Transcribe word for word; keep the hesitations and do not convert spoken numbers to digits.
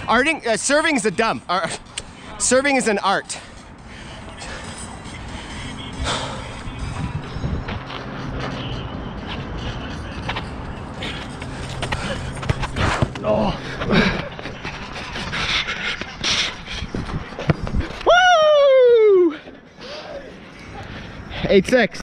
Arting, uh, serving is a dumb. Uh, serving is an art. Oh. Woo! eight six.